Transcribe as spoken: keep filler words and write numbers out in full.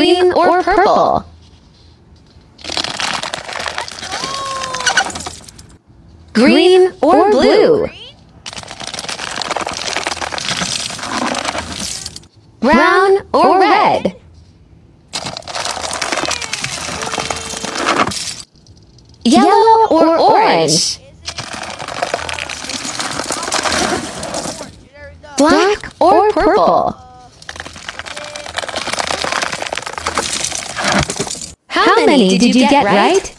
green or purple? Green or blue? Brown or red? Yellow or orange? Black or purple? How many did you get right?